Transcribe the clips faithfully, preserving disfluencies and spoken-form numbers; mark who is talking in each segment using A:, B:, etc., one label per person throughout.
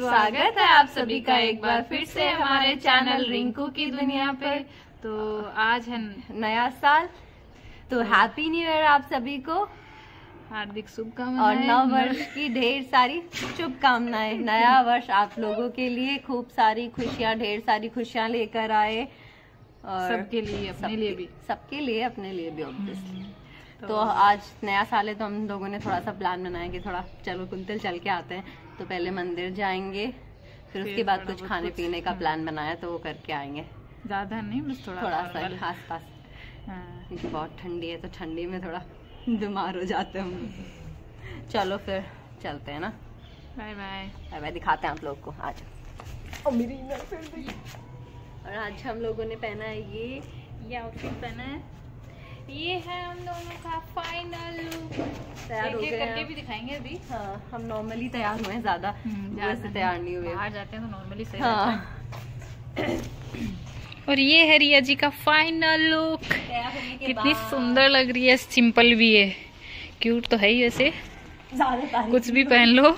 A: स्वागत है आप सभी का एक बार फिर से हमारे चैनल रिंकू की दुनिया पे। तो आज है
B: नया साल, तो हैप्पी न्यू ईयर आप सभी को,
A: हार्दिक शुभकामनाएं
B: और नव वर्ष की ढेर सारी शुभकामनाएं। नया वर्ष आप लोगों के लिए खूब सारी खुशियां, ढेर सारी खुशियां लेकर आए, और
A: सबके लिए, अपने लिए भी,
B: सबके लिए, अपने लिए भी ऑब्वियसली। तो, तो आज नया साल है, तो हम लोगों ने थोड़ा सा प्लान बनाया कि थोड़ा चलो कुंतल चल के आते हैं। तो पहले मंदिर जाएंगे, फिर उसके बाद कुछ खाने पीने का प्लान बनाया, तो वो करके आएंगे।
A: ज्यादा नहीं, बस थोड़ा
B: थोड़ा सा आस पास, क्योंकि बहुत ठंडी है, तो ठंडी में थोड़ा बीमार हो जाते हैं हम। चलो फिर चलते हैं ना।
A: Bye bye
B: bye bye. दिखाते हैं आप लोग को आज। और आज हम लोगों ने पहना है ये
A: ये आउटफिट पहना है। ये है हम दोनों का फाइनल लुक।
B: तैयार हो गए
A: करके भी दिखाएंगे अभी।
B: हाँ, हम नॉर्मली तैयार हुए हैं, ज्यादा वैसे तैयार नहीं हुए।
A: बाहर जाते हैं तो नॉर्मली सही
B: हाँ।
A: और ये है रिया जी का फाइनल लुक। कितनी सुंदर लग रही है, सिंपल भी है, क्यूट तो है ही, वैसे कुछ भी पहन लो।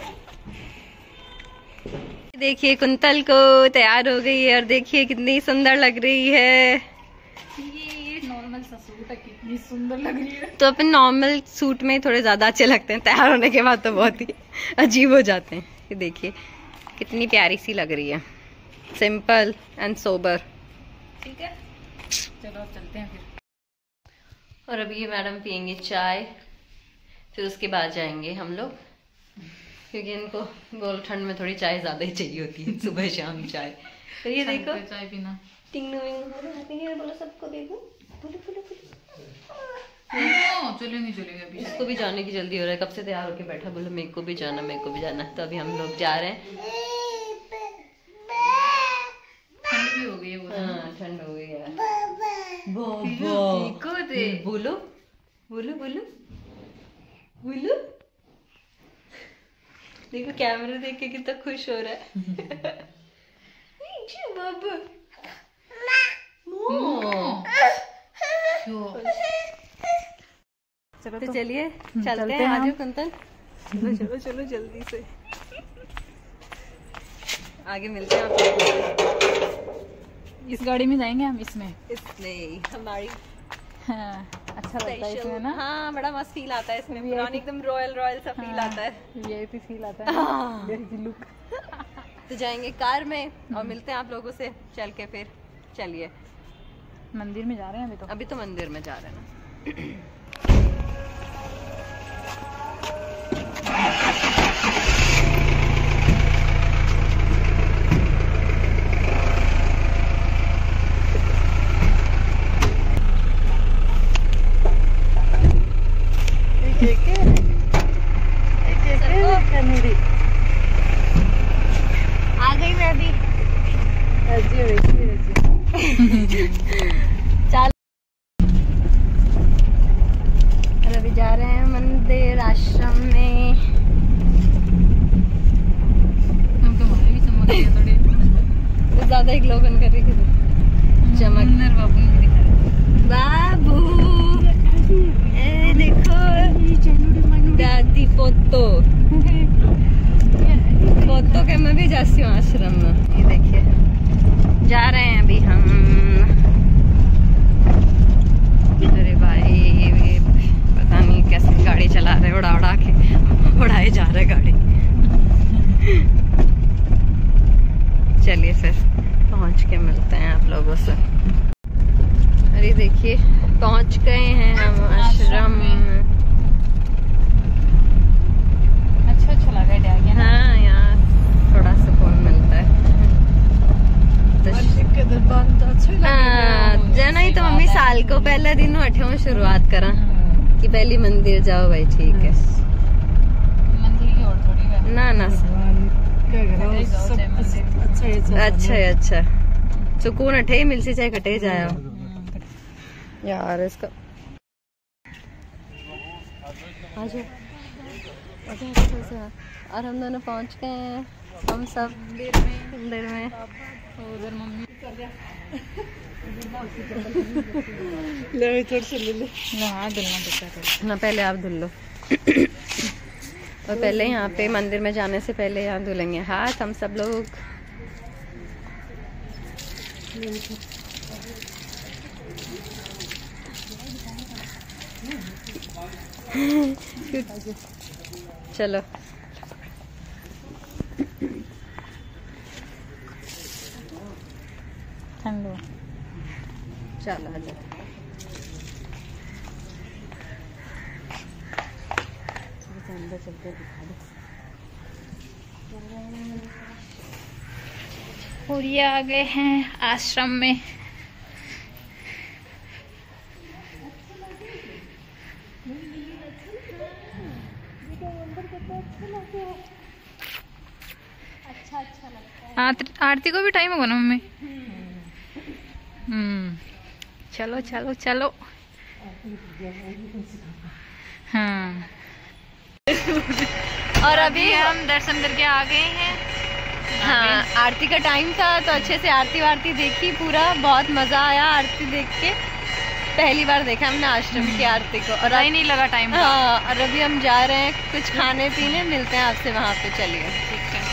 B: देखिए कुंतल को तैयार हो गई है, और देखिए कितनी सुंदर लग रही है।
A: ये नॉर्मल सा सूट है, कितनी सुंदर लग रही है।
B: तो अपन नॉर्मल सूट में थोड़े ज्यादा अच्छे लगते हैं, तैयार होने के बाद तो बहुत ही अजीब हो जाते हैं। ये देखिए कितनी प्यारी सी लग रही है, सिंपल एंड सोबर।
A: ठीक है, चलो अब चलते हैं फिर।
B: और अभी ये मैडम पियेंगे चाय, फिर उसके बाद जाएंगे हम लोग, क्योंकि इनको गोल ठंड में थोड़ी चाय ज्यादा ही चाहिए होती है, सुबह शाम चाय। तो ये देखो
A: चाय पीना,
B: टिंगनू विंगनू बोलो, सबको देखो, बोलो बोलो बोलो।
A: चलेंगे चलेंगे अभी।
B: इसको भी जाने की जल्दी हो रहा है, कब से तैयार होके बैठा, बोलो मेरे को भी जाना, मेरे को भी जाना। तो अभी हम लोग जा रहे हैं।
A: ठंड भी हो गई है,
B: हाँ ठंड हो गई है। बोलो बोलो बोलो बोलो। देखो कैमरा देख के कितना खुश हो रहा है।
A: चलो
B: तो चलिए चलते हैं। आजो कुंतल, चलो चलो चलो जल्दी से आगे मिलते हैं आपको।
A: इस गाड़ी में जाएंगे हम, इसमें
B: इसमें हमारी
A: हाँ, अच्छा लगता है इसमें ना।
B: हाँ, बड़ा मस्त फील आता है इसमें, पुरानी एकदम रॉयल रॉयल सा फील आता है,
A: वीआईपी फील आता है, लुक।
B: तो जाएंगे कार में और मिलते हैं आप लोगों से चल के। फिर चलिए
A: मंदिर में जा रहे हैं अभी तो।
B: अभी तो मंदिर में जा रहे हैं ना। आ गई मैं भी। चल अभी जा रहे हैं मंदिर आश्रम में।
A: हम तो हमारे भी चमक गए थोड़े,
B: तो ज्यादा एक लोगन कर रही थी चमक।
A: बाबू ने दिखा
B: बाबू ए देखो दादी पोतो पोतो के मैं भी जाती हूँ आश्रम में। ये देखिए जा रहे हैं अभी हम। अरे भाई ये पता नहीं कैसे गाड़ी चला रहे, उड़ा उड़ा के उड़ाए जा रहे गाड़ी। चलिए फिर पहुंच के मिलते हैं आप लोगों से। अरे देखिए पहुंच गए हैं हम आश्रम में।
A: अच्छा अच्छा लगा डैग।
B: हाँ, यहाँ थोड़ा सुकून मिलता है। जाना ही तो मम्मी साल को पहले दिन अठे शुरुआत करा कि पहली मंदिर जाओ भाई। ठीक है,
A: मंदिर की और थोड़ी
B: ना ना अच्छा है, अच्छा सुकून अठे ही मिल सी, चाहे कटे जाए यार। इसका आजा आजा आजा। और हम दोनों पहुंच गए हैं, हम सब मंदिर में मंदिर में
A: उधर मम्मी
B: ले थोड़ी सी ले ले
A: ना, हाथ धुलना पड़ता है
B: ना, पहले आप धुल लो। और पहले यहाँ पे मंदिर में जाने से पहले यहाँ धुलेंगे हाथ हम सब लोग। चलो
A: ठंडो
B: चलो आ जाओ। अंदर चलते दिखा दो।
A: और ये आ गए हैं आश्रम में। आरती को भी टाइम होगा ना मम्मी? हम्म चलो चलो चलो। हाँ और अभी हम दर्शन करके आ गए हैं।
B: हाँ आरती का टाइम था तो अच्छे से आरती वारती देखी, पूरा बहुत मजा आया आरती देख के। पहली बार देखा हमने आश्रम की आरती को और
A: ही नहीं लगा टाइम।
B: हाँ और अभी हम जा रहे हैं कुछ खाने पीने, मिलते हैं आपसे वहाँ पे। चलिए
A: ठीक है।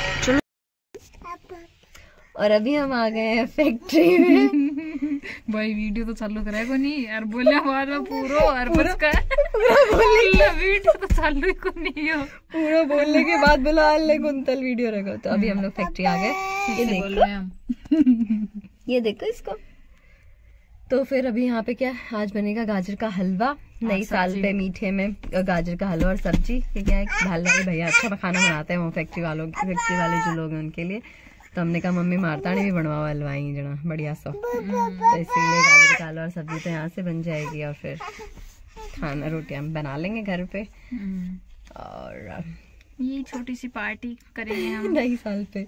B: और अभी हम आ गए हैं फैक्ट्री में।
A: भाई वीडियो तो चालू करेगा नहीं यार, बोले हमारा पूरा और बस का पूरा वीडियो तो चालू को नहीं हो।
B: पूरा बोलने के बाद बोला अल्ले कुंतल वीडियो रखो। तो अभी हम लोग फैक्ट्री आ गए। ये देखो हम ये देखो इसको। तो फिर अभी यहाँ पे क्या आज बनेगा गाजर का हलवा, नई साल पे मीठे में गाजर का हलवा और सब्जी। क्या है भाल वाले भैया अच्छा खाना बनाते हैं वो फैक्ट्री वालों फैक्ट्री वाले जो लोग हैं उनके लिए। तो हमने कहा मम्मी मारताड़ी भी बनवा हलवाई जना बढ़िया सो। तो इसीलिए गाजर का हलवा और सब्जी तो यहाँ से बन जाएगी और फिर खाना रोटियां बना लेंगे घर पे। और
A: ये छोटी सी पार्टी करेंगे हम
B: नई साल पे।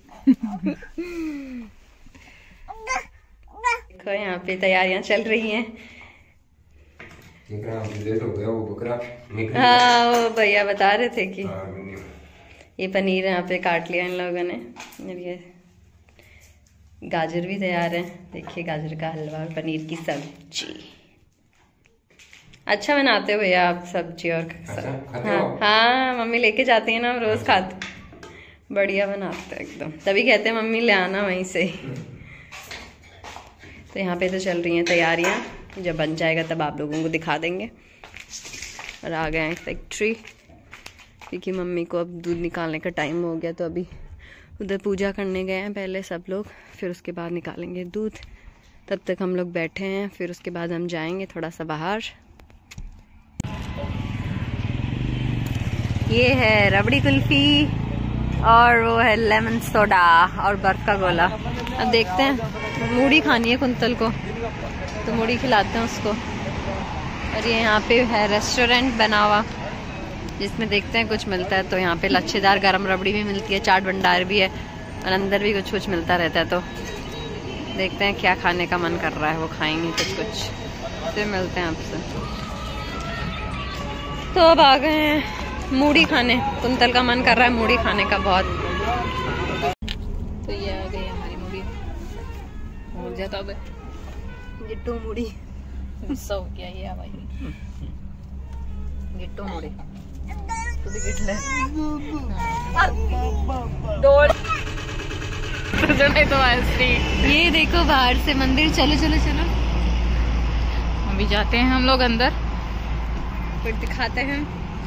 B: देखो यहाँ पे तैयारियां चल रही हैं। हाँ वो भैया बता रहे थे कि ये पनीर यहाँ पे काट लिया इन लोगों ने। ये गाजर भी तैयार है। देखिए गाजर का हलवा और पनीर की सब्जी। अच्छा बनाते हो भैया आप सब्जी और
C: अच्छा,
B: हाँ हाँ मम्मी लेके जाती है ना, हम रोज खाते। बढ़िया बनाते हैं एकदम, तभी कहते हैं मम्मी ले आना वहीं से। तो यहाँ पे तो चल रही हैं तैयारियाँ, जब बन जाएगा तब आप लोगों को दिखा देंगे। और आ गए हैं फैक्ट्री क्योंकि मम्मी को अब दूध निकालने का टाइम हो गया। तो अभी उधर पूजा करने गए हैं पहले सब लोग, फिर उसके बाद निकालेंगे दूध। तब तक हम लोग बैठे हैं, फिर उसके बाद हम जाएंगे थोड़ा सा बाहर। ये है रबड़ी कुल्फी और वो है लेमन सोडा और बर्फ का गोला। अब देखते हैं, मूढ़ी खानी है कुंतल को तो मूढ़ी खिलाते हैं उसको। और ये यहाँ पे है रेस्टोरेंट बना हुआ जिसमें देखते हैं कुछ मिलता है। तो यहाँ पे लच्छेदार गरम रबड़ी भी मिलती है, चाट भंडार भी है और अंदर भी कुछ कुछ मिलता रहता है। तो देखते हैं क्या खाने का मन कर रहा है वो खाएंगे कुछ कुछ। फिर मिलते हैं आपसे। तो अब आ गए हैं मूढ़ी खाने। कुंतल का मन कर रहा है मूढ़ी खाने का बहुत।
A: तो ये आ गई हमारी मूढ़ी। हो जाता अब
B: गिट्टू मूढ़ी
A: गुस्सा हो गया ये भाई।
B: गिट्टू मूढ़ी तो भी गिट ले
A: दौड़ तो नहीं तो ऐसे।
B: ये देखो बाहर से मंदिर। चलो चलो चलो
A: अभी जाते हैं हम लोग अंदर,
B: फिर दिखाते हैं।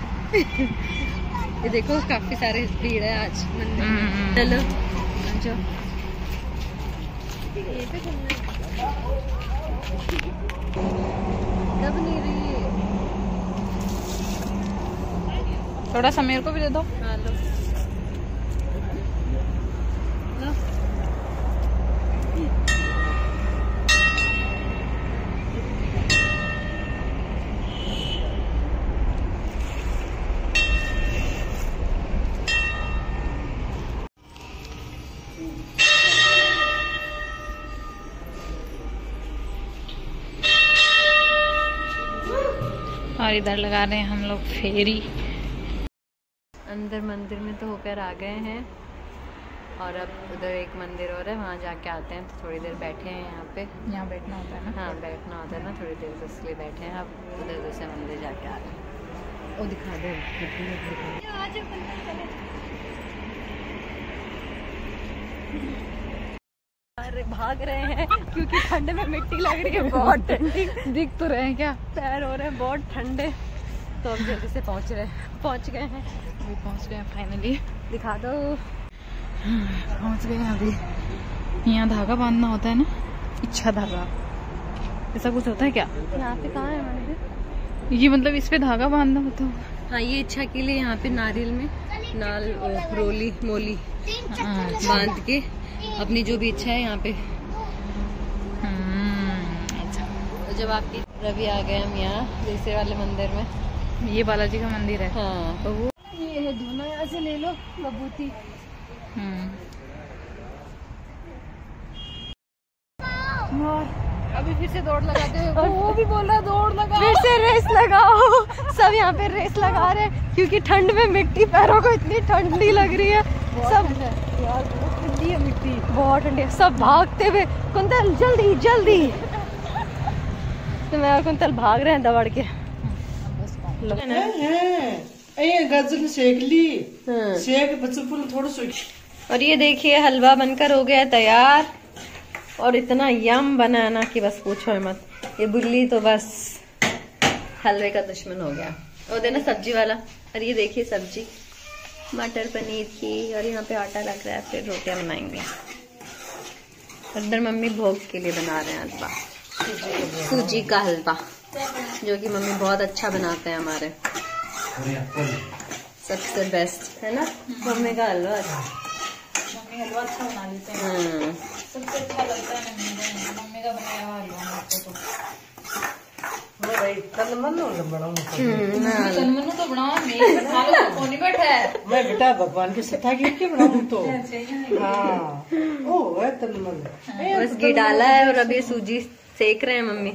B: ये देखो काफी सारे भीड़ है आज मंदिर में। चलो जाओ। कब नहीं रही है।
A: थोड़ा सा मेरे को भी दे दो।
B: हाँ लो लो।
A: और इधर लगा रहे हैं हम लोग फेरी।
B: अंदर मंदिर में तो होकर आ गए हैं और अब उधर एक मंदिर और है, वहाँ जाके आते हैं। तो थोड़ी देर बैठे हैं यहाँ पे।
A: यहाँ बैठना होता है ना?
B: हाँ बैठना होता है ना थोड़ी देर, तो इसलिए बैठे हैं। अब उधर दूसरे मंदिर जाके आ रहे हैं। वो दिखा दो। अरे भाग रहे हैं क्योंकि ठंड में मिट्टी लग रही है बहुत ठंडी।
A: दिख तो रहे हैं क्या?
B: पैर हो रहे हैं बहुत ठंडे। तो अब जल्दी से पहुंच रहे हैं, पहुंच गए हैं,
A: अभी पहुंच गए हैं फाइनली।
B: दिखा दो।
A: पहुंच गए हैं अभी। यहाँ धागा बांधना होता है ना, इच्छा धागा, ऐसा कुछ होता है क्या?
B: यहाँ पे कहाँ है मंदिर?
A: ये मतलब इस पे धागा बांधना होता है?
B: हाँ, ये इच्छा के लिए यहाँ पे नारियल में नाल रोली मोली बांध के अपनी जो भी इच्छा है यहाँ पे।
A: अच्छा,
B: तो जब आपकी रवि आ गए हम यहाँ दूसरे वाले मंदिर में,
A: ये बालाजी का मंदिर है।
B: हाँ, तो वो ये है धुना, यहाँ से ले लो बबूती।
A: अभी फिर से दौड़ लगाते हो, वो भी बोल रहा दौड़ लगा,
B: फिर से रेस लगाओ। सब यहाँ पे रेस लगा रहे हैं क्योंकि ठंड में मिट्टी पैरों को इतनी ठंडी लग रही है। सब
A: यार बहुत ठंडी है मिट्टी,
B: बहुत ठंडी है। सब भागते हुए, कुंतल जल्दी जल्दी। तो मैं और कुंतल भाग रहे हैं दौड़ के।
C: गाजर सेक ली, सेक बच्चों थोड़ा सा।
B: और ये देखिए हलवा बनकर हो गया तैयार, और इतना यम बना है ना कि बस पूछो मत। ये बुल्ली तो बस हलवे का दुश्मन हो गया। और देना सब्जी वाला। और ये देखिए सब्जी मटर पनीर की, और यहाँ पे आटा लग रहा है, फिर रोटियां बनाएंगे। अंदर मम्मी भोग के लिए बना रहे हैं हलवा, सूजी का हलवा, जो कि मम्मी बहुत अच्छा बनाते हैं हमारे, सबसे बेस्ट है ना मम्मी का हलवा।
A: मम्मी हलवा अच्छा बना लेते हैं।
B: हम्म,
A: सबसे अच्छा लगता है मम्मी का बनाया हुआ हलवा मुझको तो। तनमनु तो बनाओ, नहीं बैठा है।
C: मैं बेटा भगवान की सत्ता की क्या बनाऊं तो। हाँ, ओ है तनमन।
B: बस घी डाला है और अभी सूजी सेक रहे हैं मम्मी।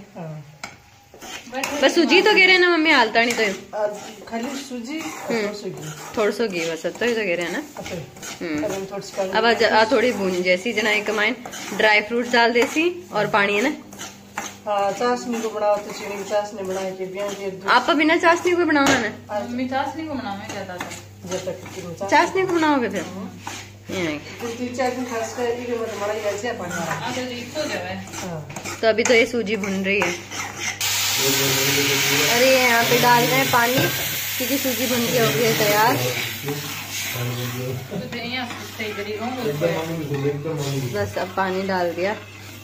B: बस सूजी तो गिरे ना मम्मी, हालता नहीं तो
C: खाली सूजी
B: थोड़ा सा घी बस, तो ही तो गिरे है ना।
C: हम्म,
B: अब आ थोड़ी बूंद जैसी जना एक कमाइन ड्राई फ्रूट्स डाल देसी और पानी है ना।
C: हाँ, चाशनी को बनाओ तो चीनी की चाशनी बना के।
B: आप बिना चाशनी को बनाओ ना?
A: मम्मी चाशनी को बनाओ, मैं कहता था
C: जब तक
B: चाशनी को बनाओगे फिर
C: तीन चार दिन खास कर बड़ा ऐसे
B: तो अभी तो ये सूजी भुन रही है। अरे यहाँ पे डाल रहे हैं पानी क्योंकि सूजी भुन के हो गई है तैयार। बस अब पानी डाल दिया,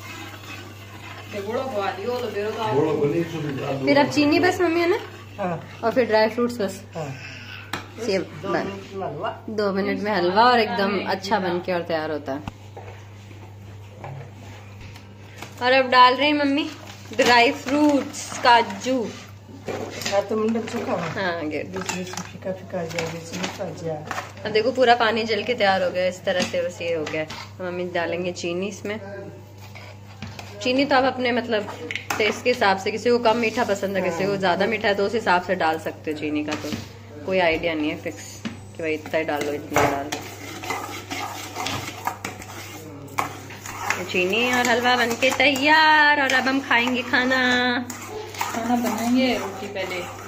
B: फिर अब चीनी बस मम्मी है ना।
C: हाँ, और
B: फिर ड्राई फ्रूट्स बस।
C: हाँ,
B: सेब बन दो मिनट में हलवा और एकदम अच्छा बन के और तैयार होता है। और अब डाल रही मम्मी ड्राई फ्रूट्स, काजू।
C: तो मुंडन सूखा
B: हाँ गिर
C: फीका फीका जाए।
B: अब देखो पूरा पानी जल के तैयार हो गया इस तरह से, बस ये हो गया। मम्मी डालेंगे चीनी इसमें। चीनी तो आप अपने मतलब टेस्ट के हिसाब से, किसी को कम मीठा पसंद है, किसी को ज्यादा मीठा है, तो उस हिसाब से डाल सकते हो चीनी का। तो कोई आइडिया नहीं है फिक्स कि भाई इतना ही डालो इतना डालो। चीनी और हलवा बनके तैयार, और अब हम खाएंगे खाना।
A: खाना बनाएंगे, रोटी पहले